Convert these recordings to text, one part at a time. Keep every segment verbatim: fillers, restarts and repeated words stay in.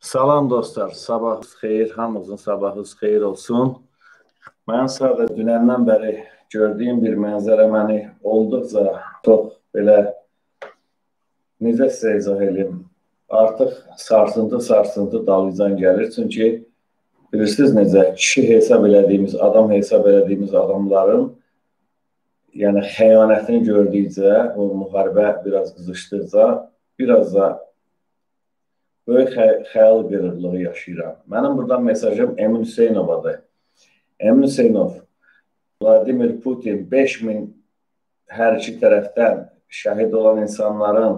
Salam dostlar, sabahınız xeyir, hamınızın sabahınız xeyir olsun. Mən sadəcə dünəndən bəri gördüyüm bir mənzərə məni olduqca çox belə, necə sizə izah edeyim, artıq sarsıntı-sarsıntı dalıcan gəlir. Çünki bilirsiniz necə, kişi hesab elədiyimiz, adam hesab elədiyimiz adamların yəni xəyanətini gördükcə, o müharibə biraz qızışdıqca, biraz da böyük xəyal qırıqlığı yaşayıram. Mənim buradan mesajım Emin Hüseynovadır. Emin Hüseynov, Vladimir Putin beş min hər iki tərəfdən şəhid olan insanların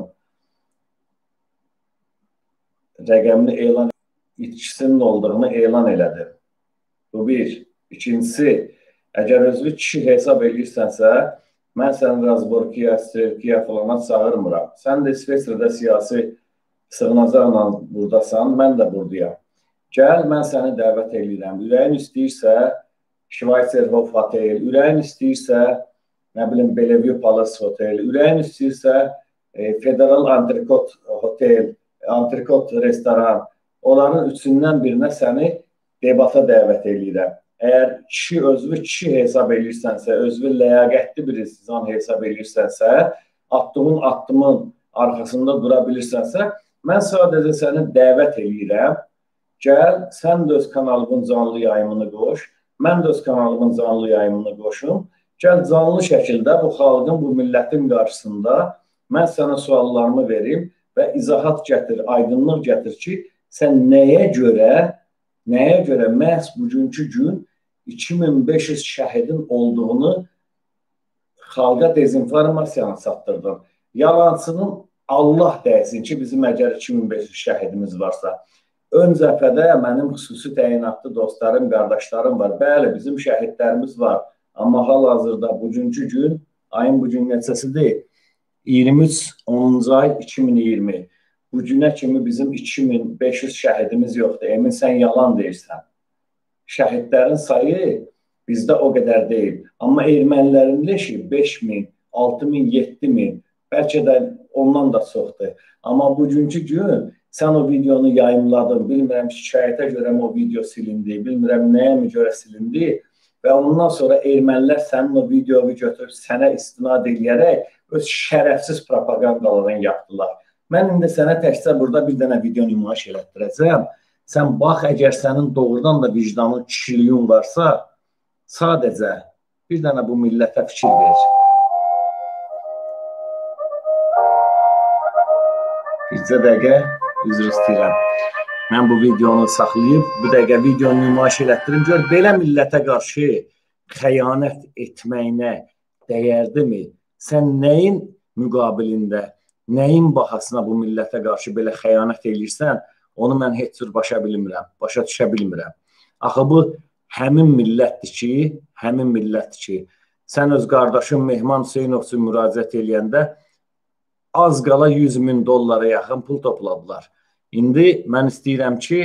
rəqəmini elan, itkisinin olduğunu elan elədi. Bu bir. İkincisi, əgər özünü kişi hesab edirsənsə, mən səni Razborkiya, Strelkiya falana çağırmıram. Sən də İsveçrədə siyasi sığınacaqla buradasan, mən də buradayam. Gəl, mən səni dəvət edirəm. Ürəyin istəyirsə, Schweizerhof Hotel, ürəyin istəyirsə, nə bilim, Bellevue Palace Hotel, ürəyin istəyirsə, e, Federal Antrikot Hotel, Antrikot Restoran, onların üçündən birinə səni debata dəvət edirəm. Əgər kişi, özünü kişi hesab edirsənsə, özünü ləyaqətli bir insan hesab edirsənsə, attığın addımın arxasında dura bilirsənsə, mən sadəcə səni dəvət edirəm. Gəl, sən də öz kanalımın canlı yayımını qoş, mən də öz kanalımın canlı yayımını qoşum. Gəl, canlı şəkildə bu xalqın, bu millətin qarşısında mən sənə suallarımı verim və izahat gətir, aydınlıq gətir ki, sən nəyə görə, nəyə görə məhz bugünkü gün iki min beş yüz şəhidin olduğunu xalqa dezinformasiyanı çatdırdın. Yalançının Allah dəysin ki, bizim əgər iki min beş yüz şəhidimiz varsa, ön cəbhədə mənim xüsusi təyinatlı dostlarım, qardaşlarım var. Bəli, bizim şəhidlərimiz var. Amma hal-hazırda bugünkü gün, ayın bugün neçəsidir? iyirmi üç onuncu ay iki min iyirmi. Bu günə kimi bizim iki min beş yüz şəhidimiz yoxdur. Emin, sən yalan deyirsən. Şəhidlərin sayı bizdə o qədər deyil. Amma ermənilərin leşi beş min, altı min, yeddi min, bəlkə də ondan da çoxdur. Amma bugünkü gün sən o videonu yayımladın, bilmirəm şikayətə görə o video silindi, bilmirəm nəyə mi görə silindi və ondan sonra ermənilər sənin o videoyu götürüb sənə istinad edərək öz şərəfsiz propagandalarını yapdılar. Mən indi sənə təkcə burada bir dənə video nümayiş elətdirəcəm. Sən bax, əgər sənin doğrudan da vicdanın, kişiliyin varsa, sadəcə bir dənə bu millətə fikir ver. Bircə dəqiqə, üzr istəyirəm. Mən bu videonu saxlayıb, bu dəqiqə videonu nümayiş elətdirim. Gör, belə millətə qarşı xəyanət etməyinə dəyərdimi? Sən nəyin müqabilində, nəyin bahasına bu millətə qarşı belə xəyanət edirsən, onu mən heç cür başa bilmirəm, başa düşə bilmirəm. Axı bu həmin millətdir ki, həmin millətdir ki, sən öz qardaşın Mehman Hüseynov üçün müraciət eləyəndə az qala yüz min dollara yaxın pul topladılar. İndi mən istəyirəm ki,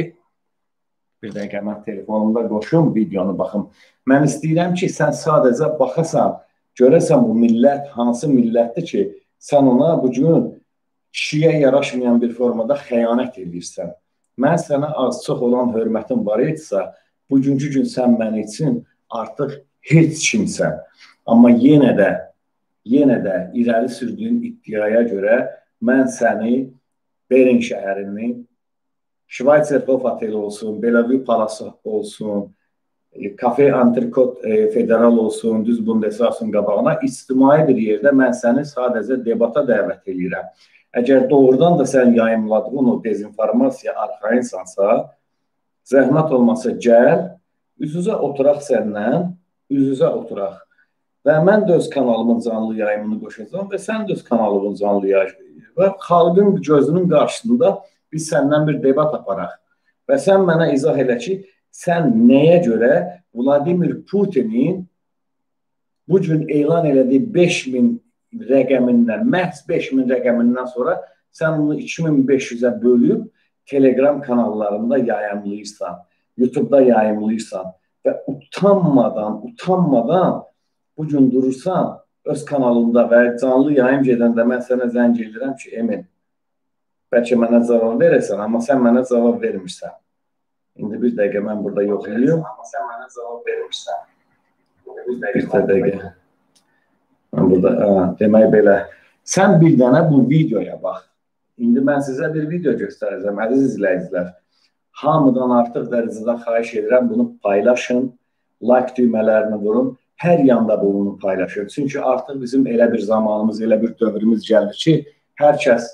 bir dəqiqə mən telefonumda qoşum, videonu baxım. Mən istəyirəm ki, sən sadəcə baxasan, görəsən bu millət hansı millətdir ki, sən ona bugün kişiyə yaraşmayan bir formada xəyanət edirsən. Mən sənə az-çox olan hörmətim var etsə, bugünkü gün sən mən üçün artıq heç kimsən. Amma yenə də, yenə də irəli sürdüyün iddiaya görə mən səni Bering şəhərinin, Schweizerhof Hotel olsun, Bellevue Palace olsun, Cafe Antrikot Federal olsun, düz Bundesrasın qabağına ictimai bir yerdə mən səni sadəcə debata dəvət edirəm. Əgər doğrudan da sən yayımladığın o dezinformasiya arxayınsansa, zəhmət olmasa gəl, üz-üzə oturaq səndən, üz-üzə oturaq. Və mən də öz kanalımın canlı yayımını qoşacağım və sən də öz kanalımın canlı yayımını və xalqın gözünün qarşısında biz səndən bir debat aparaq. Və sən mənə izah elə ki, sən nəyə görə Vladimir Putinin bugün elan elədiyi beş min rəqəmindən, məhz beş min rəqəmindən sonra sən bunu iki min beş yüzə bölüb Telegram kanallarında yayımlayırsan, YouTube'da yayımlayırsan və utanmadan, utanmadan bugün durursan öz kanalında və canlı yayım gedəndə mən sənə zəng edirəm ki, Emin, bəlkə mənə cavab verəsən, amma sən mənə cavab vermirsən. İndi bir dəqiqə mən burada yoxlayayım. Amma sən mənə cavab vermirsən. Bir dəqiqə. Mən burada, ə, demək belə. Sən bir dənə bu videoya bax. İndi mən sizə bir video göstərəcəm, əziz izləyicilər. Hamıdan artıq dərəcədə xahiş edirəm, bunu paylaşın, like düymələrini vurun, hər yanda bunu paylaşın. Çünki artıq bizim elə bir zamanımız, elə bir dövrümüz gəlir ki, hər kəs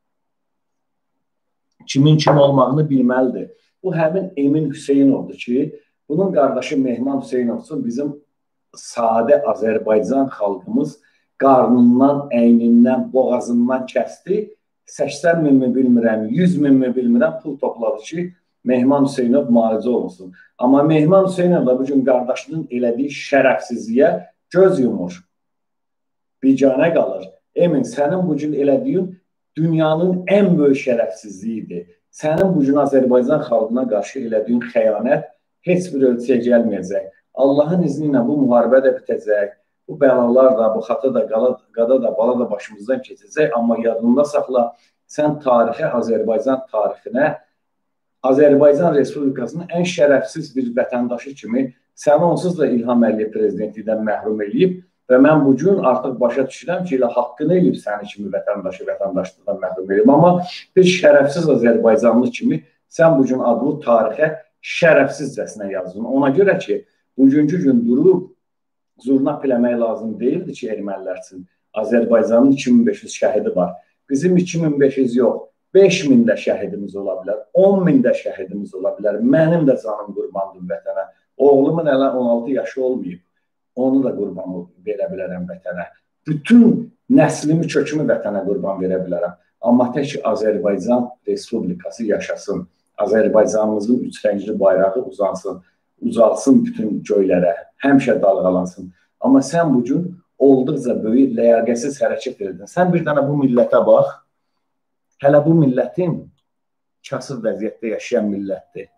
kimin kim olmağını bilməlidir. Bu həmin Emin Hüseynovdur ki, bunun qardaşı Mehman Hüseynovsun bizim sadə Azərbaycan xalqımız qarnından, əynindən, boğazından kəsdi. səksən min mi bilmirəm, yüz min mi bilmirəm pul topladı ki, Mehman Hüseynov müalicə olunsun. Amma Mehman Hüseynov da bugün qardaşının elədiyi şərəfsizliyə göz yumur. Biganə qalır. Emin, sənin bugün elədiyin dünyanın ən böyük şərəfsizliyidir. Sənin bugün Azərbaycan xalqına qarşı elədiyin xəyanət heç bir ölçüyə gəlməyəcək. Allahın izni ilə bu müharibə də bitəcək. Bu bəlalar da, bu xata da, qada da, bala da başımızdan keçəcək. Amma yadında saxla, sən tarixi Azərbaycan tarixinə, Azərbaycan Respublikasının ən şərəfsiz bir vətəndaşı kimi səni onsuz da İlham Əliyev prezidentlikdən məhrum edib və mən bugün artıq başa düşürəm ki, elə haqqını eləyib səni kimi vətəndaşı vətəndaşlıqdan məhrum edib. Amma bir şərəfsiz Azərbaycanlı kimi sən bugün adlı tarixə şərəfsizcəsinə yazdın. Ona görə ki, bugünkü gün durub zurna piləmək lazım deyildi ki, ermənilər üçün. Azərbaycanın iki min beş yüz şəhidi var. Bizim iki min beş yüz yox, beş min də şəhidimiz ola bilər, on min də şəhidimiz ola bilər. Mənim də canım qurbandır vətənə. Oğlumun hələ on altı yaşı olmayıb. Onu da qurban verə bilərəm vətənə. Bütün nəslimi, kökümü vətənə qurban verə bilərəm. Amma tək ki, Azərbaycan Respublikası yaşasın. Azərbaycanımızın üç rəngli bayrağı uzansın. Uzalsın bütün göylərə, həmişə dalğalansın. Amma sən bugün olduqca böyük ləyaqəsiz hərəkət edin. Sən bir dənə bu millətə bax, hələ bu millətin kasıb vəziyyətdə yaşayan millətdir.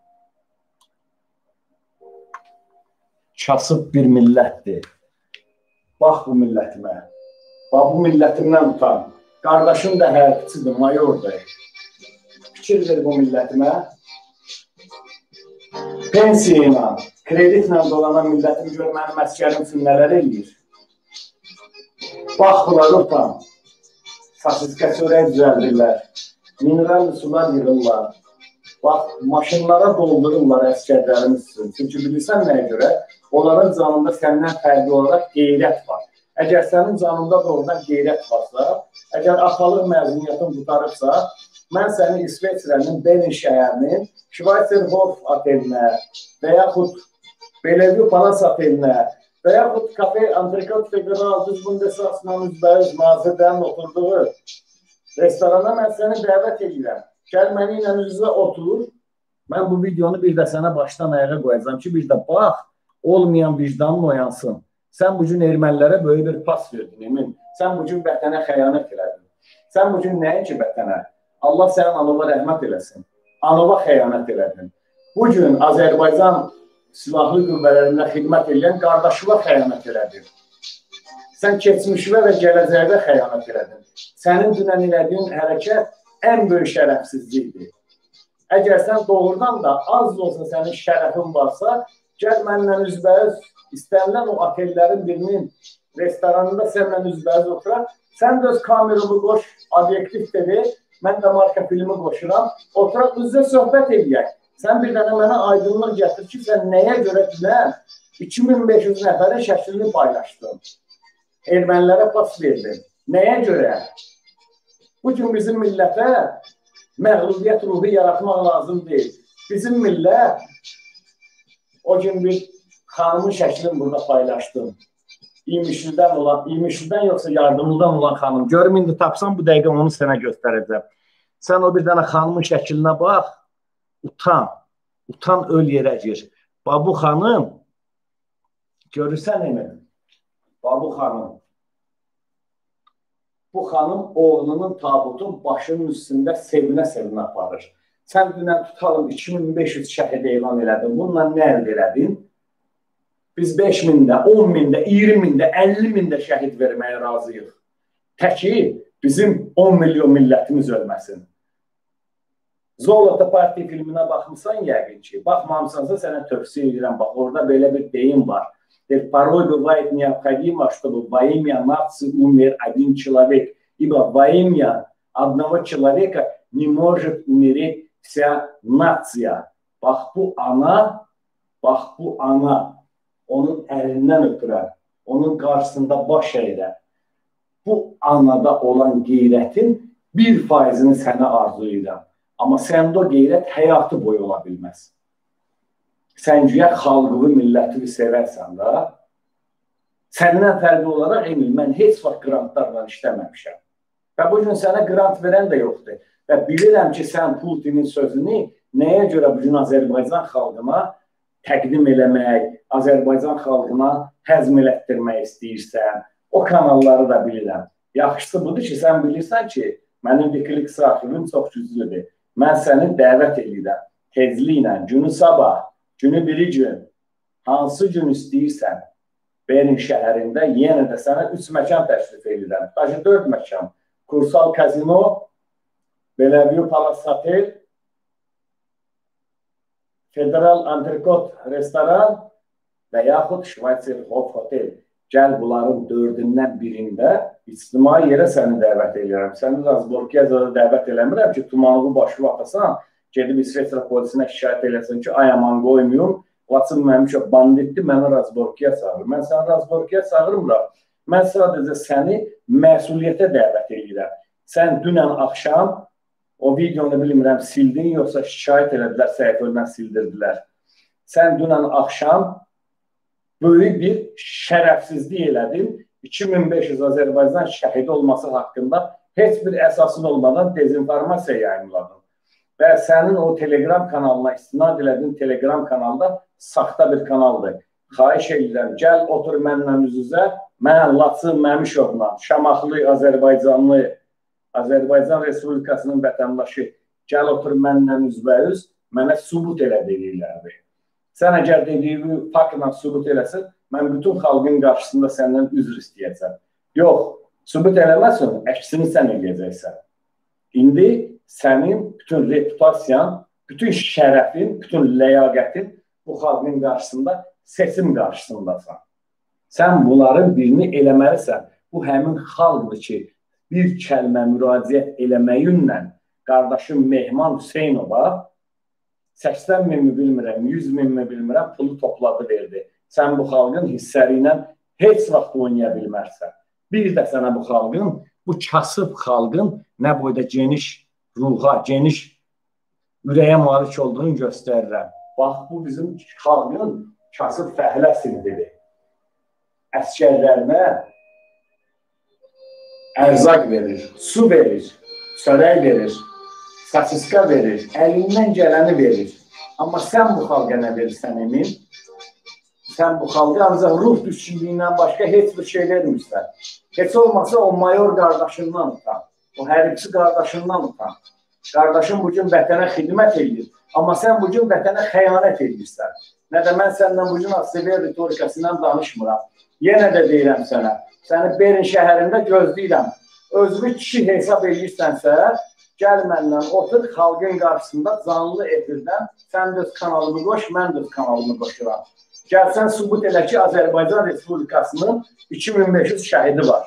Kasıb bir millətdir. Bax bu millətimə, bax bu millətimdən utan. Qardaşım da hərbiçidir, mayordur. Fikir ver bu millətimə. Pensiya ilə, kreditlə dolanan millətim gör mənim əskərim üçün nələr eləyir. Bax, bunları utan. Sasiskə çörək düzəldirlər. Mineral sular yığırlar. Bax, maşınlara doldururlar əskərlərimiz üçün. Çünki bilirsən nəyə görə? Onların canında səndən fərqli olaraq qeyrət var. Əgər sənin canında doğrudan qeyrət varsa, əgər atalıq məzuniyyətin tutarıbsa, mən səni İsveçrənin Berlin şəhərinin Schweizerhof otelinə və yaxud Bellevue Palace otelinə və yaxud Kafe Antrikot Federal Düz Bundesasının üzbəyiz nazirlərin oturduğu restorana mən səni dəvət edirəm. Gəl məni ilə üzrə otur. Mən bu videonu bir də sənə başdan ayağa qoyacağım ki, bir də bax, olmayan vicdanın oyansın. Sən bugün ermənilərə böyük bir pas verdin, Emin. Sən bugün vətənə xəyanət elədin. Sən bugün nəyin ki vətənə? Allah sənin anova rəhmət eləsin. Anova xəyanət elədin. Bugün Azərbaycan silahlı qüvvələrində xidmət edən qardaşıva xəyanət elədin. Sən keçmişlə və gələcəkdə xəyanət elədin. Sənin dünən elədiyin hərəkət ən böyük şərəfsizlikdir. Əgər sən doğrudan da az da olsa sənin şərəfin varsa, gəl mənlə üzbəyiz, istənilən o otellərin birinin restoranında sənlə üzbəyiz oturaq, sən də öz kameramı qoş, obyektiv T V, mən də marka filmi qoşuram, oturaq üzrə söhbət edək. Sən bir dənə mənə aydınlıq gətir ki, sən nəyə görə dünən iki min beş yüz nəfərin şəklini paylaşdın? Ermənilərə pas verdin. Nəyə görə? Bugün bizim millətə məğlubiyyət ruhu yaratmaq lazım deyil. Bizim millət o gün bir xanımın şəklini burada paylaşdım. İmişlidən olan, İmişlidən yoxsa yardımlıdan olan xanım. Görüm, indi tapsam bu dəqiqə onu sənə göstərəcəm. Sən o bir dənə xanımın şəklinə bax, utan, utan öl yerə gir. Babu xanım, görürsən Emin? Babu xanım. Bu xanım oğlunun tabutun başının üstündə sevinə-sevinə aparır. Sən dünən tutalım iki min beş yüz şəhid elan elədin. Bununla nə əldə elədin? Biz beş mində, on mində, iyirmi mində, əlli mində şəhid verməyə razıyıq. Təki bizim on milyon millətimiz ölməsin. Zolota Parti filminə baxmısan yəqin ki, baxmamısansa sənə tövsiyə edirəm. Bax, orada belə bir deyim var. Порой бывает необходимо, чтобы во имя нации умер один человек. Ибо во имя одного человека не может умереть вся nasiya. Bax bu ana, bax bu ana onun əlindən ötürər, onun qarşısında baş əyirər. Bu anada olan qeyrətin bir faizini sənə arzu edirəm. Amma səndə o qeyrət həyatı boyu ola bilməz. Sən güya xalqını, millətini sevərsən da, səndən fərqli olaraq emin, mən heç vaxt grantlarla işləməmişəm. Və bu gün sənə grant verən də yoxdur. Və bilirəm ki, sən Putinin sözünü nəyə görə bu gün Azərbaycan xalqına təqdim eləmək, Azərbaycan xalqına həzm elətdirmək istəyirsən, o kanalları da bilirəm. Yaxşısı budur ki, sən bilirsən ki, mənim Wikileaks sahibim çox güclüdür. Mən səni dəvət edirəm. Tezliklə, günü sabah, günü biri gün, hansı gün istəyirsən, Berlin şəhərində yenə də sənə üç məkan təşrif edirəm. Daşı dörd məkan. Kursal Kazino, Bellevue Palace Hotel, Federal Antrikot Restoran və yaxud Schweitzer Hof Hotel. Gəl bunların dördündən birində ictimai yerə səni dəvət edirəm. Səni Razborkiya dəvət eləmirəm ki, tumanlı başı atasan, gedib İsveçrə polisinə şikayət eləsin ki, ay aman qoymuyorum. Laçın mənim çox banditdir, mənə Razborkiya çağırır. Mən səni Razborkiya çağırmıram. Mən sadəcə səni məsuliyyətə dəvət edirəm. Sən dünən axşam o videonu bilmirəm, sildin, yoxsa şikayət elədilər, səhifədən sildirdilər. Sən dünən axşam böyük bir şərəfsizlik elədin. iki min beş yüz Azərbaycan şəhidi olması haqqında heç bir əsasın olmadan dezinformasiya yayınladın. Və sənin o Telegram kanalına istinad elədin, Telegram kanalda saxta bir kanaldır. Xahiş edirəm, gəl otur mənlə üz-üzə, mən Laçın Məmişovla, Şamaxlı, Azərbaycanlı, Azərbaycan Respublikasının vətəndaşı, gəl otur mənlə üzbə-üz, mənə sübut elə deyirlərdi. Sən əgər dediyi faktla sübut eləsin, mən bütün xalqın qarşısında səndən üzr istəyəcəm. Yox, sübut eləməsin, əksini sən eləyəcəksən. İndi sənin bütün reputasiyan, bütün şərəfin, bütün ləyaqətin bu xalqın qarşısında, seçim qarşısındasan. Sən bunların birini eləməlisən. Bu həmin xalqdır ki, bir kəlmə müraciət eləməyinlə qardaşım Mehman Hüseynova səksən min mi bilmirəm, yüz min mi bilmirəm, pulu topladı verdi. Sən bu xalqın hissəri ilə heç vaxt oynaya bilmərsən. Bir də sənə bu xalqın, bu kasıb xalqın nə boyda geniş ruha, geniş ürəyə malik olduğunu göstərirəm. Bax, bu bizim xalqın kasıb fəhlə sindidir. Əskərlərinə ərzaq verir, su verir, çörək verir, sasiska verir, əlindən gələni verir. Amma sən bu xalqa nə verirsən emin? Sən bu xalqa ancaq ruh düşkünlüyündən başqa heç bir şey vermirsən. Heç olmasa o mayor qardaşından utan, o hərbiçi qardaşından utan. Qardaşım bugün vətənə xidmət edir, amma sən bugün vətənə xəyanət edirsən. Nə də mən səndən bugün Asiver ritorikasından danışmıram. Yenə də deyirəm sənə, səni Berlin şəhərində gözləyirəm. Özünü kişi hesab edirsənsə, gəl məndən otur xalqın qarşısında canlı efirdən, sən də öz kanalımı qoş, mən də öz kanalımı qoşuram. Gəlsən sübut elə ki, Azərbaycan Respublikasının iki min beş yüz şəhidi var.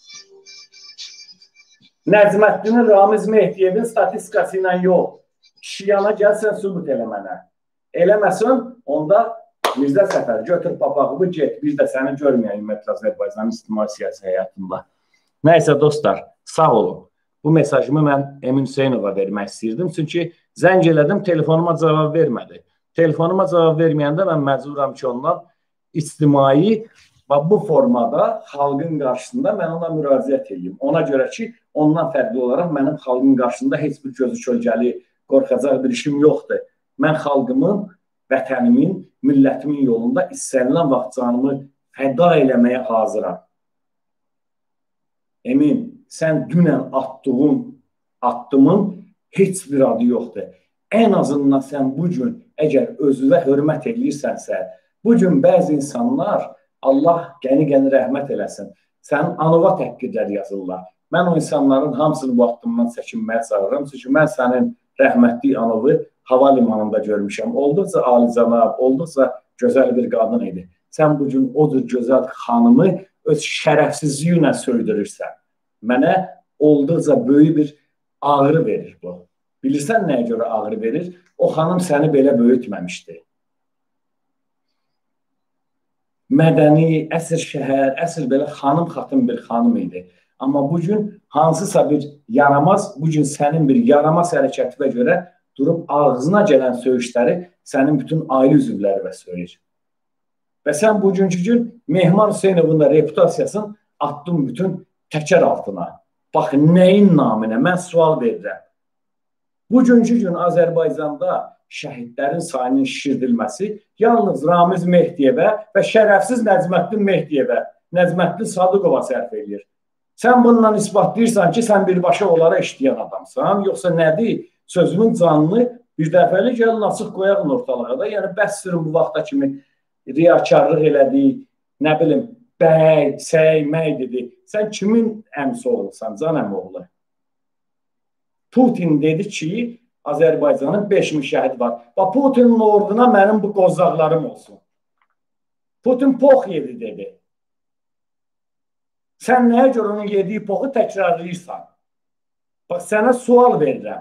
Nəzməddinin Ramiz Mehdiyevin statistikası ilə yox. Kişi yana gəlsən sübut elə mənə. Eləməsin, onda Mirzə Səfər, götür papağımı, get. Biz də səni görməyək ümumiyyətlə Azərbaycanın ictimai siyasi həyatında. Nəysə dostlar, sağ olun. Bu mesajımı mən Emin Hüseynova vermək istəyirdim. Çünki zəng elədim, telefonuma cavab vermədi. Telefonuma cavab verməyəndə mən məcburam ki, ondan ictimai bu formada xalqın qarşısında mən ona müraciət edeyim. Ona görə ki, ondan fərqli olaraq mənim xalqın qarşısında heç bir gözü kölgəli, qorxacaq bir işim yoxdur. Mən xalqımın, vətənimin, millətimin yolunda istənilən vaxt canımı fəda eləməyə hazıram. Emin, sən dünən attığın addımın heç bir adı yoxdur. Ən azından sən bugün əgər özünə hörmət edirsənsə, bugün bəzi insanlar, Allah qəni-qəni rəhmət eləsin, sənin anova təhqirlər yazırlar. Mən o insanların hamısını bu addımdan çəkinməyə çağırıram. Çünki mən sənin rəhmətli anamı hava limanında görmüşəm. Olduqca alicənab, olduqca gözəl bir qadın idi. Sən bu gün o cür gözəl xanımı öz şərəfsizliyi ilə söydürürsən. Mənə olduqca böyük bir ağrı verir bu. Bilirsən nəyə görə ağrı verir? O xanım səni belə böyütməmişdi. Mədəni, əsr şəhər, əsr belə xanım xatın bir xanım idi. Amma bugün hansısa bir yaramaz, bugün sənin bir yaramaz hərəkətinə görə durub ağzına gələn söyüşləri sənin bütün ailə üzvləri və söyür. Və sən bugünkü gün Mehman Hüseynovun da reputasiyasını attın bütün təkər altına. Bax, nəyin naminə? Mən sual verirəm. Bugünkü gün Azərbaycanda şəhidlərin sayının şişirdilməsi yalnız Ramiz Mehdiyevə və şərəfsiz Nəcməddin Mehdiyevə, Nəcməddin Sadıqova sərf edir. Sən bununla isbatlayırsan ki, sən birbaşa onlara işləyən adamsan, yoxsa nədir? Sözünün canını bir dəfəli gəlin açıq qoyaqın ortalığa da. Yəni, bəs sürün bu vaxta kimi riyakarlıq elədi, nə bilim, bəy, səy, məy dedi. Sən kimin əmsi oğlusan, can əmi oğlu? Putin dedi ki, Azərbaycanın beş min şəhid var. Bax, Putinin orduna mənim bu qozaqlarım olsun. Putin pox yedi dedi. Sən nəyə görə onun yediyi poxu təkrarlayırsan? Bax, sənə sual verirəm.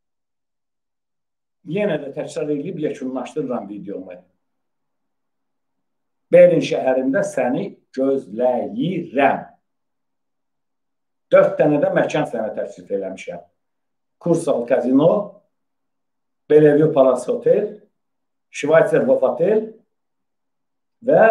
Yenə də təkrar edib yekunlaşdırıram videomu. Berlin şəhərində səni gözləyirəm. Dörd dənə də məkan sənə təklif eləmişəm. Kursal Kazino, Bellevue Palace Hotel, Schweizer Hof Hotel və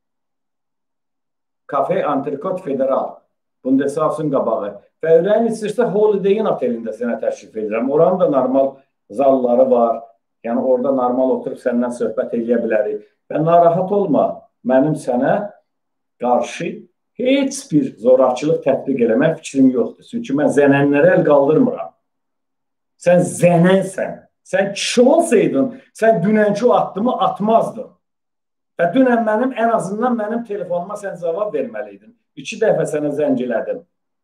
Cafe Antrikot Federal. Bundeshausen qabağı. Və ürəyin istəyirsə Holiday Inn otelində sənə təklif edirəm. Oranın da normal zalları var. Yəni, orada normal oturub səndən söhbət edə bilərik. Və narahat olma, mənim sənə qarşı heç bir zorakılıq tətbiq eləmək fikrim yoxdur. Çünki mən zənənlərə əl qaldırmıram. Sən zənənsən. Sən kişi olsaydın, sən dünənki o addımı atmazdın. Və dünən mənim, ən azından mənim telefonuma sən cavab verməliydin. İki dəfə sənə zəng elədim.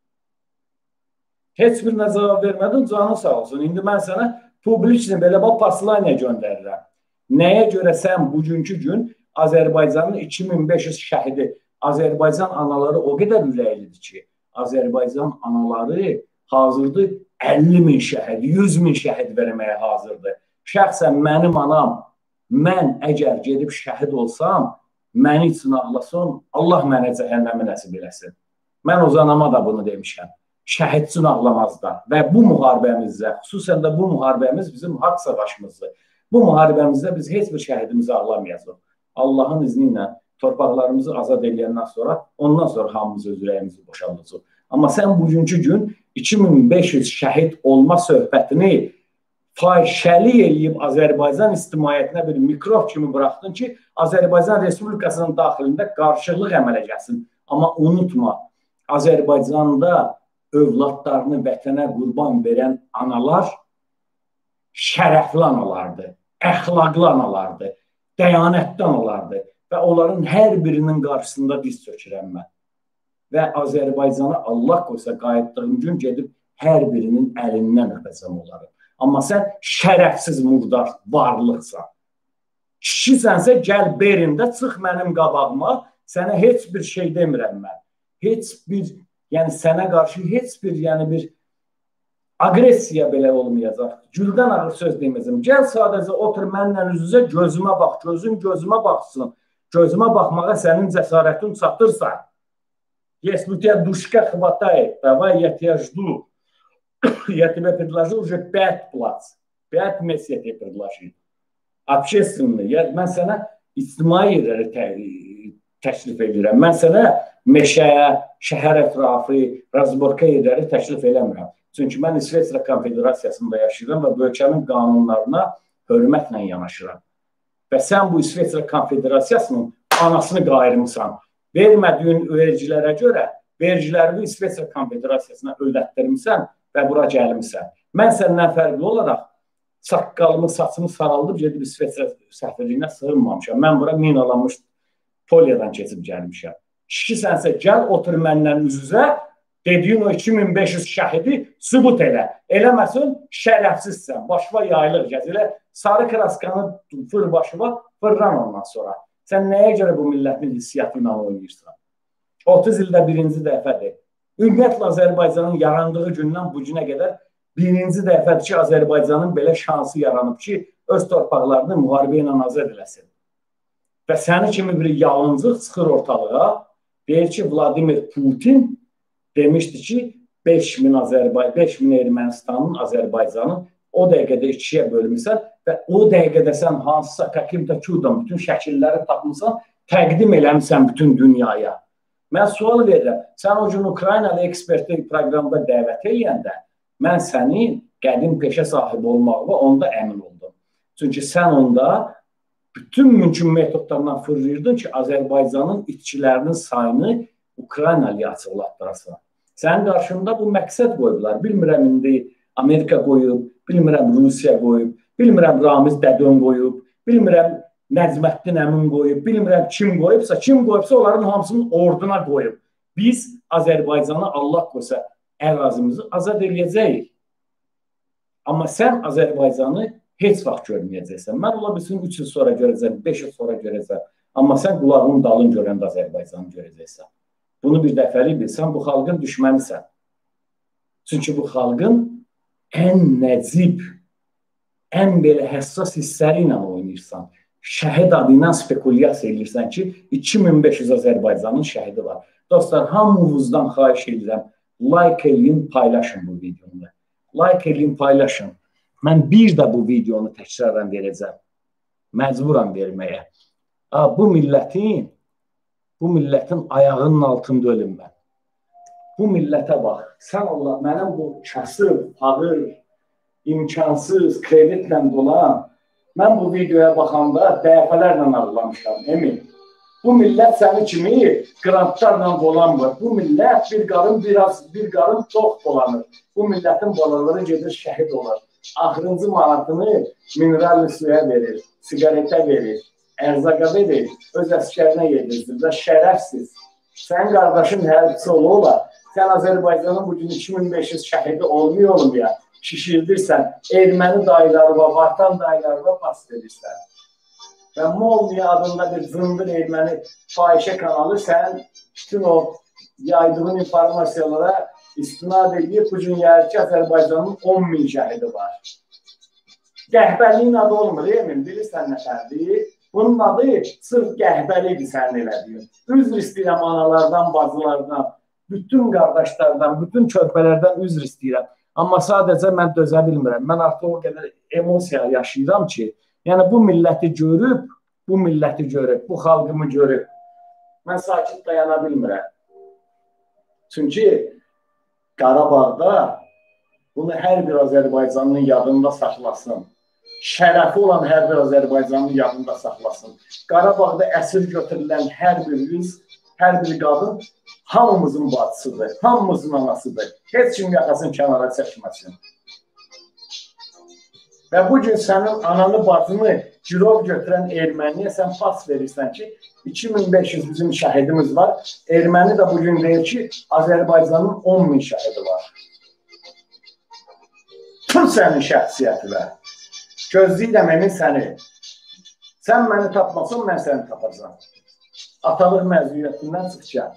Heç birinə cavab vermədin, canı sağ olsun. İndi mən sənə publikini belə bax paslaniya göndərirəm. Nəyə görə sən bugünkü gün Azərbaycanın iki min beş yüz şəhidi, Azərbaycan anaları o qədər ürəklidir ki, Azərbaycan anaları hazırdır əlli min şəhid, yüz min şəhid verməyə hazırdır. Şəxsən mənim anam, mən əgər gedib şəhid olsam, məni üçün ağlasın, Allah mənə cəhənnəmi nəsib eləsin. Mən o zanama da bunu demişəm. Şəhid üçün ağlamaz da. Və bu müharibəmizdə, xüsusən də bu müharibəmiz bizim haqq savaşımızdır. Bu müharibəmizdə biz heç bir şəhidimizi ağlamayacaq. Allahın izni ilə torpaqlarımızı azad edəndən sonra, ondan sonra hamımız öz ürəyimizi boşaldacaq. Amma sən bugünkü gün iki min beş yüz şəhid olma söhbətini fahişəli eləyib Azərbaycan ictimaiyyətinə bir mikrob kimi buraxdın ki, Azərbaycan Respublikasının daxilində qarşılıq əmələ gəlsin. Amma unutma, Azərbaycanda övladlarını vətənə qurban verən analar şərəfli analardır, əxlaqlı analardır, dəyanətli analardır və onların hər birinin qarşısında diz çökürəm mən. Və Azərbaycana Allah qoysa qayıtdığım gün gedib hər birinin əlindən öpəcəm onları. Amma sən şərəfsiz murdar varlıqsan. Kişisənsə gəl berində, çıx mənim qabağıma, sənə heç bir şey demirəm mən. Heç bir, yəni sənə qarşı heç bir, yəni bir agresiya belə olmayacaq. Güldən ağır söz deməyəcəm. Gəl sadəcə otur mənlə üz-üzə, gözümə bax, gözün gözümə baxsın. Gözümə baxmağa sənin cəsarətin çatırsa. Если у тебя душка хватает, давай я тебя жду. Я тебе предложил уже пять плац. Пять мест я тебе предложил. Общественный. Mən sənə ictimai yerləri təklif edirəm. Mən sənə meşəyə, şəhər ətrafı, razborka yerləri təklif eləmirəm. Çünki mən İsveçrə Konfederasiyasında yaşayıram və bu ölkənin qanunlarına hörmətlə yanaşıram. Və sən bu İsveçrə Konfederasiyasının anasını qayırmısan. Vermədiyin vergilərə görə vergilərini İsveçrə Konfederasiyasına ödətdirmişsən və bura gəlmişsən. Mən səndən fərqli olaraq saqqalımı, saçımı saraldıb gedib İsveçrə səfirliyinə sığınmamışam. Mən bura minalanmış polyadan keçib gəlmişəm. Kişisənsə gəl otur məndən üz-üzə, Dediyin o iki min beş yüz şəhidi sübut elə. Eləməsin, şərəfsizsən. Başıva yayılır gəz. Elə sarı kraskanı fır başıva, fırlan ondan sonra. Sən nəyə görə bu millətin hissiyatı ilə oynayırsan? otuz ildə birinci dəfədir. Ümumiyyətlə, Azərbaycanın yarandığı gündən bu günə qədər birinci dəfədir ki, Azərbaycanın belə şansı yaranıb ki, öz torpaqlarını müharibə ilə azad eləsin. Və səni kimi bir yalıncıq çıxır ortalığa, deyir ki, Vladimir Putin demişdi ki, beş min Azərbaycan, beş min Ermənistanın, Azərbaycanın o dəqiqədə ikiyə bölmüsən və o dəqiqədə sən hansısa Kakimta Kudan bütün şəkilləri tapmışsan, təqdim eləmişsən bütün dünyaya. Mən sual verirəm, sən o gün Ukraynalı eksperti proqramda dəvət edəndə, mən sənin qədim peşə sahibi olmağına onda əmin oldum. Çünki sən onda bütün mümkün metodlardan fırlayırdın ki, Azərbaycanın itkilərinin sayını Ukraynalıya açıqlatdırasan. Sənin qarşında bu məqsəd qoyublar. Bilmirəm, indi Amerika qoyub, bilmirəm, Rusiya qoyub, bilmirəm, Ramiz Dədön qoyub, bilmirəm, Nəcməddin Əmin qoyub, bilmirəm, kim qoyubsa, kim qoyubsa onların hamısının orduna qoyub. Biz Azərbaycanı Allah qoysa ərazimizi azad eləyəcəyik. Amma sən Azərbaycanı heç vaxt görməyəcəksən. Mən ola bilsin üç il sonra görəcəm, beş il sonra görəcəm. Amma sən qulağının dalın görəndə Azərbaycanı görəcəksən. Bunu bir dəfəlik bilsən, bu xalqın düşmənisən. Çünki bu xalqın ən nəcib, ən belə həssas hissləri ilə oynayırsan. Şəhid adı ilə spekulyasiya edirsən ki, iki min beş yüz Azərbaycanın şəhidi var. Dostlar, hamınızdan xahiş edirəm, like eləyin, paylaşın bu videonu. Like eləyin, paylaşın. Mən bir də bu videonu təkrardan verəcəm. Məcburam verməyə. Bu millətin, bu millətin ayağının altında ölüm mən. Bu millətə bax. Sən Allah, mənim bu kasıb, ağır, imkansız, kreditlə dolan, mən bu videoya baxanda dəfələrlə ağlamışam, emin. Bu millət səni kimi qrantlarla dolanmır. Bu millət bir qarın biraz, bir qarın çox dolanır. Bu millətin balaları gedir, şəhid olur. Axırıncı manatını mineral suya verir, sigareta verir, ərzaqa verir, öz əskərinə yedirdir və şərəfsiz. Sən qardaşın hərbisi ola, sən Azərbaycanın bugün iki min beş yüz şəhidi olmuyor olmuyor. Şişirdirsən, erməni dayıları və vatan dayıları və pas verirsən. Və Molniya adında bir zındır erməni fahişə kanalı sən bütün o yaydığın informasiyalara istinad edib, bu gün yəri ki, Azərbaycanın on min şəhidi var. Qəhbəliyin adı olmur, emin, bilirsən nə fərdi? Bunun adı sırf qəhbəlidir sənin elədiyin. Üzr istəyirəm analardan, bacılardan, bütün qardaşlardan, bütün körpələrdən üzr istəyirəm. Amma sadəcə mən dözə bilmirəm. Mən artıq o qədər emosiya yaşayıram ki, yəni bu milləti görüb, bu milləti görüb, bu xalqımı görüb, mən sakit dayana bilmirəm. Çünki Qarabağda bunu hər bir Azərbaycanlının yadında saxlasın. Şərəfi olan hər bir Azərbaycanlının yadında saxlasın. Qarabağda əsir götürülən hər bir yüz, hər bir qadın hamımızın bacısıdır, hamımızın anasıdır. Heç kim yaxasını kənara çəkməsin. Və bugün sənin ananı, bacını girov götürən erməniyə sən pas verirsən ki, iki min beş yüz bizim şəhidimiz var. Erməni də bugün deyir ki, Azərbaycanın on min şəhidi var. Tüm sənin şəxsiyyətinə. Gözləyirəm emin səni. Sən məni tapmasan, mən səni tapacam. Atalıq məzuniyyətindən çıxacaq.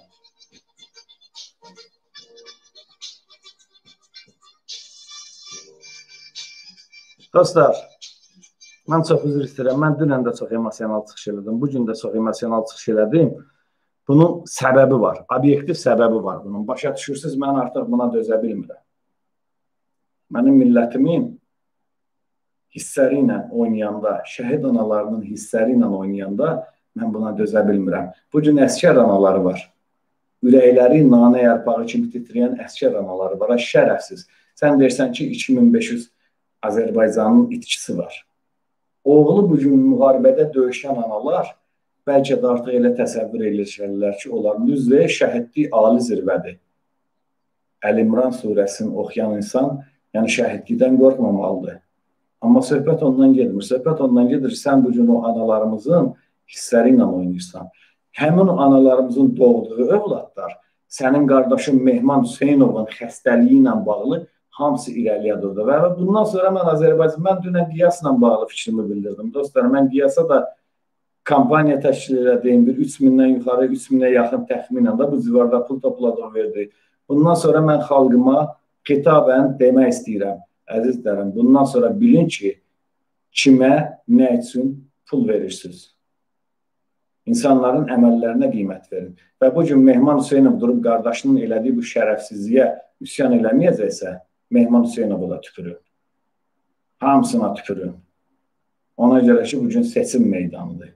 Dostlar, mən çox üzr istəyirəm. Mən dünən də çox emosional çıxış elədim. Bugün də çox emosional çıxış elədim. Bunun səbəbi var. Obyektiv səbəbi var bunun. Başa düşürsünüz, mən artıq buna dözə bilmirəm. Mənim millətimin hissləri ilə oynayanda, şəhid analarının hissləri ilə oynayanda mən buna dözə bilmirəm. Bugün əskər anaları var. Ürəkləri nanə yarpağı kimi titrəyən əskər anaları var. Şərəfsiz. Sən deyirsən ki, iki min beş yüz Azərbaycanın itkisi var. Oğlu bugün müharibədə döyüşən analar bəlkə də artıq elə təsəvvür edirlər ki, onların düzdür, şəhidlik ali zirvədir. Əl-İmran surəsini oxuyan insan, yəni şəhidlikdən qorxmamalıdır. Amma söhbət ondan gedmir. Söhbət ondan gedir, sən bugün o analarımızın hissləri ilə oynayırsan. Həmin analarımızın doğduğu övladlar sənin qardaşın Mehman Hüseynovun xəstəliyi ilə bağlı hamısı irəliyə durdu. Və bundan sonra mən Azərbaycan, mən dünən Qiyasla bağlı fikrimi bildirdim. Dostlar, mən Qiyasa da kampaniya təşkil edəyim, bir üç mindən yuxarı, üç minə yaxın təxminən də bu civarda pul topladım verdi. Bundan sonra mən xalqıma xitabən demək istəyirəm, əzizlərim, bundan sonra bilin ki, kimə, nə üçün pul verirsiniz? İnsanların əməllərinə qiymət verin. Və bu gün Mehman Hüseynov durub qardaşının elədiyi bu şərəfsizliyə üsyan eləməyəcəksə, Mehman Hüseynov'a da tükürün. Hamısına tükürün. Ona görə ki, bugün seçim meydanıdır.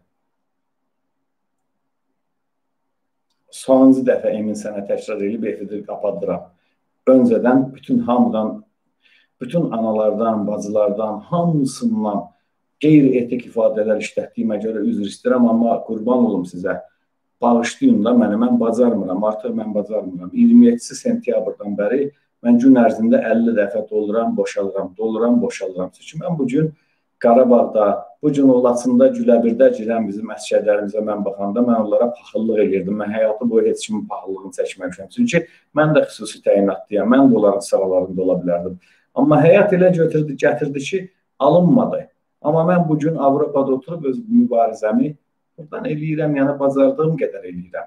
Sonuncu dəfə Emin sənə təkrar edib efiri qapadıram. Öncədən bütün hamıdan, bütün analardan, bacılardan, hamısından qeyri-etik ifadələr işlətdiyimə görə üzr istəyirəm, amma qurban olum sizə. Bağışlayın da mənə, mən bacarmıram, artıq mən bacarmıram. iyirmi yeddisi sentyabrdan bəri mən gün ərzində əlli dəfə doluram, boşalıram, doluram, boşalıram. Çünki mən bugün Qarabağda, bugün Laçında, Güləbirdə girən bizim əsgərlərimizə mən baxanda mən onlara paxıllıq edirdim. Mən həyatı boyu heç kimin paxıllığını çəkməmişəm. Çünki mən də xüsusi təyinatdıyam, mən də onların sıralarında ola bilərdim. Amma həyat elə götürdü, gətirdi ki, alınmadı. Amma mən bugün Avropada oturub öz mübarizəmi buradan eləyirəm, yəni bacardığım qədər eləyirəm.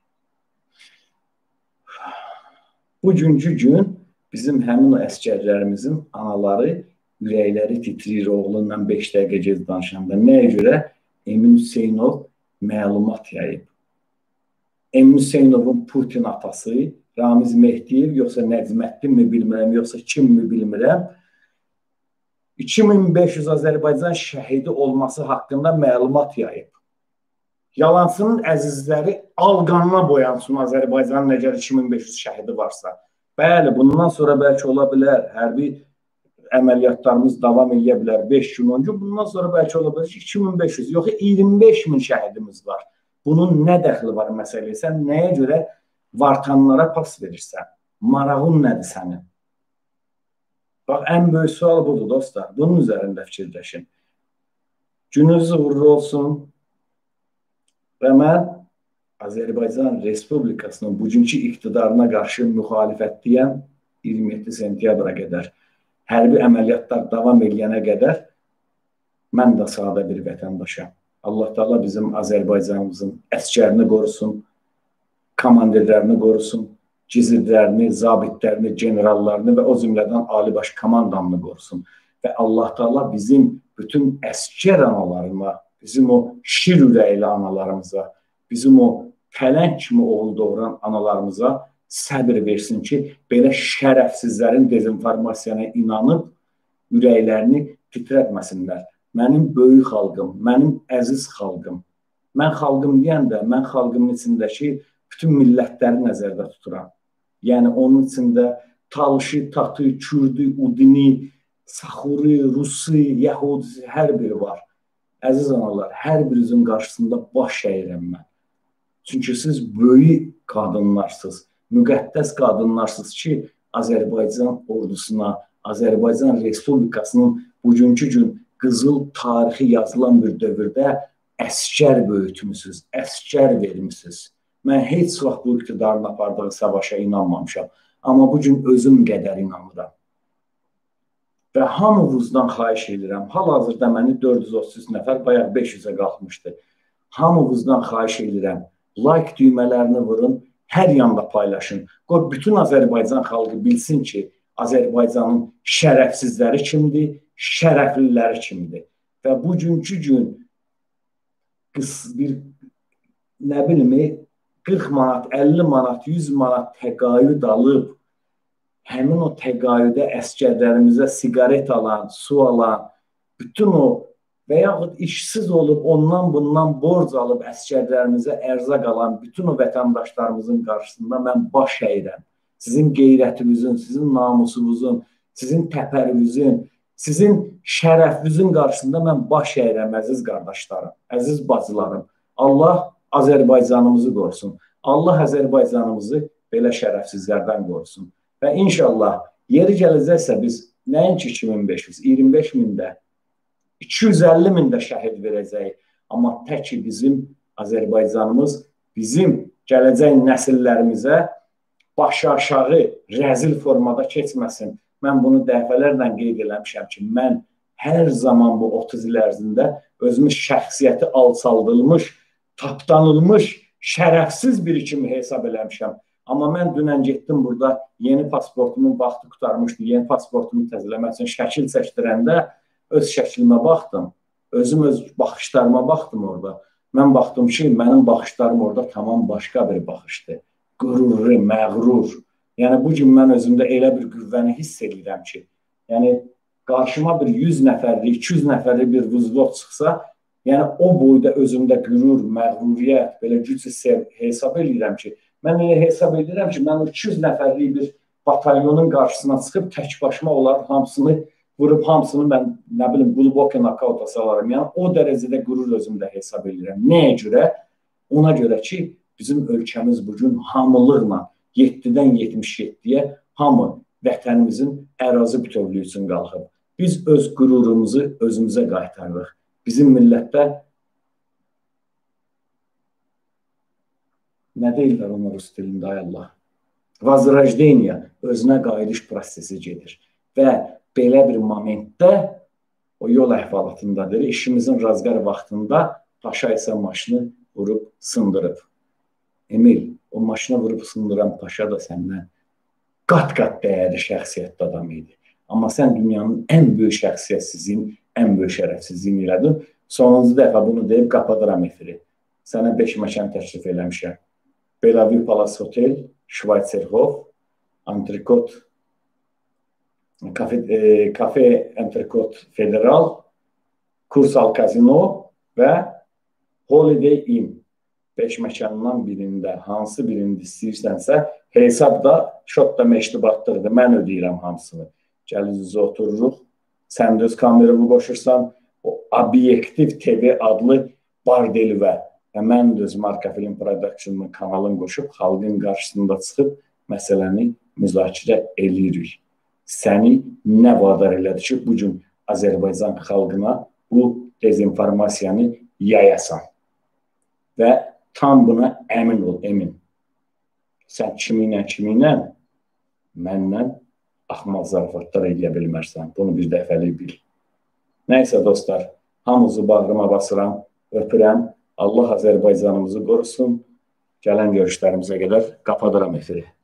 Bugünkü gün bizim həmin o əsgərlərimizin anaları ürəkləri titrir, oğlunla beş dəqiqə gec danışanda. Nəyə görə? Emin Hüseynov məlumat yayıb. Emin Hüseynovun Putin atası, Ramiz Mehdiyev, yoxsa Nəcməddin mi bilmirəm, yoxsa kim mi bilmirəm, iki min beş yüz Azərbaycan şəhidi olması haqqında məlumat yayıb. Yalansının əzizləri alqanına boyansın Azərbaycanın nəgər iki min beş yüz şəhidi varsa. Bəli, bundan sonra bəlkə ola bilər, hərbi əməliyyatlarımız davam edə bilər beş gün önce, bundan sonra bəlkə ola bilər iki min beş yüz, yox iyirmi beş min şəhidimiz var. Bunun nə dəxli var məsələyə? Sən nəyə görə vartanlara pas verirsən? Marağın nədir sənin? Bax, ən böyük sual budur dostlar. Bunun üzərində fikirləşin. Gününüz uğurlu olsun. Və mən Azərbaycan Respublikasının bugünkü iqtidarına qarşı müxalifət deyən iyirmi yeddi sentyabra qədər, hərbi əməliyyatlar davam edənə qədər mən də sadə bir vətəndaşam. Allah Teala bizim Azərbaycanımızın əskərini qorusun, komandirlərini qorusun, gizirlərini, zabitlərini, generallarını və o cümlədən Ali Baş Komandanını qorusun. Və Allah Teala bizim bütün əskər analarına, bizim o şir ürəkli analarımıza, bizim o pələng kimi oğul doğuran analarımıza səbir versin ki, belə şərəfsizlərin dezinformasiyana inanıb ürəklərini titrətməsinlər. Mənim böyük xalqım, mənim əziz xalqım. Mən xalqım deyəndə, mən xalqımın içindəki bütün millətləri nəzərdə tuturam. Yəni, onun içində Talışı, Tatı, Kürdü, Udini, Saxuri, Rusi, Yəhudisi, hər biri var. Əziz analar, hər birinizin qarşısında baş əyirəm mən. Çünki siz böyük qadınlarsınız, müqəddəs qadınlarsınız ki, Azərbaycan ordusuna, Azərbaycan Respublikasının bugünkü gün qızıl tarixi yazılan bir dövrdə əskər böyütmüsünüz, əskər vermişsiniz. Mən heç vaxt bu iqtidarın apardığı savaşa inanmamışam. Amma bugün özüm qədər inanıram. Və hamınızdan xahiş edirəm. Hal-hazırda məni dörd yüz otuz üç nəfər, bayaq beş yüzə qalxmışdı. Hamınızdan xahiş edirəm. Like düymələrini vurun, hər yanda paylaşın. Qoy bütün Azərbaycan xalqı bilsin ki, Azərbaycanın şərəfsizləri kimdir, şərəfliləri kimdir. Və bugünkü gün bir, nə bilimi, qırx manat, əlli manat, yüz manat təqaüd alıb, həmin o təqaüdə əskərlərimizə siqaret alan, su alan, bütün o və yaxud işsiz olub, ondan bundan borc alıb əskərlərimizə ərzaq alan bütün o vətəndaşlarımızın qarşısında mən baş əyirəm. Sizin qeyrətinizin, sizin namusunuzun, sizin təpərinizin, sizin şərəfinizin qarşısında mən baş əyirəm, əziz qardaşlarım, əziz bacılarım. Allah Azərbaycanımızı qorusun. Allah Azərbaycanımızı belə şərəfsizlərdən qorusun. Və inşallah yeri gələcəksə biz nəinki iki min beş yüz, iyirmi beş mində, iki yüz əlli mində şəhid verəcəyik. Amma tək ki bizim Azərbaycanımız bizim gələcək nəsillərimizə başı aşağı rəzil formada keçməsin. Mən bunu dəfələrlə qeyd eləmişəm ki, mən hər zaman bu otuz il ərzində özümüz şəxsiyyəti alçaldılmış, tapdanılmış, şərəfsiz biri kimi hesab eləmişəm. Amma mən dünən getdim burada yeni pasportumun vaxtı qutarmışdı, yeni pasportumu təzələmək üçün şəkil çəkdirəndə öz şəklimə baxdım, özüm öz baxışlarıma baxdım orada. Mən baxdım ki, mənim baxışlarım orada tamam başqa bir baxışdır. Qürurlu, məğrur. Yəni, bu gün mən özümdə elə bir qüvvəni hiss edirəm ki, yəni, qarşıma bir yüz nəfərli, iki yüz nəfərli bir vüzvot çıxsa, yəni, o boyda özümdə qürur, məğruriyyət, belə güc hesab edirəm ki, mən elə hesab edirəm ki, mən iki yüz nəfərli bir batalyonun qarşısına çıxıb tək başıma onların hamısını vurub, hamısını mən, nə bilim, qulboka nakauta salarım. Yəni, o dərəcədə qürur özümdə hesab edirəm. Nəyə görə? Ona görə ki, bizim ölkəmiz bugün hamılıqla yeddidən yetmiş yeddiyə hamı vətənimizin ərazi bütövlüyü üçün qalxıb. Biz öz qürurumuzu özümüzə qaytarırıq. Bizim millətdə nə deyirlər ona rus dilində, ay Allah? Vazrajdeniyya, özünə qayıdış prosesi gedir. Və belə bir momentdə, o yol əhvalatındadır, işimizin razqar vaxtında Paşa isə maşını vurub sındırıb. Emil, o maşına vurub sındıran Paşa da səndən qat-qat dəyərli şəxsiyyətli adam idi. Amma sən dünyanın ən böyük şəxsiyyətsizliyin, ən böyük şərəfsizliyini elədin. Sonuncu dəfə bunu deyib qapadıram efiri. Sənə beş məkan təklif eləmişəm. Bellevue Palace Hotel, Schweizerhof, Antrikot, Kafe, e, Kafe Antrikot Federal, Kursal Kazino və Holiday Inn. Beş məkanından birində, hansı birində istəyirsənsə, hesab da çox da məştubatdırdır. Mən ödəyirəm hamısını. Gəl-üzə otururuq. Sən də öz kameramı qoşursan, o Obyektiv T V adlı bardelivə və mən də öz Marka Film Production'ın kanalını qoşub, xalqın qarşısında çıxıb məsələni müzakirə edirik. Səni nə vadar elədi ki, bugün Azərbaycan xalqına bu dezinformasiyanı yayasan. Və tam buna əmin ol, emin. Sən kiminlə, kiminlə, mənlə axmaq zarafatlar edə bilmərsən. Bunu bir dəfəlik bil. Nəysə dostlar, hamınızı bağrıma basıram, öpürəm. Allah Azərbaycanımızı qorusun. Gələn görüşlərimizə qədər qapadıram efiri.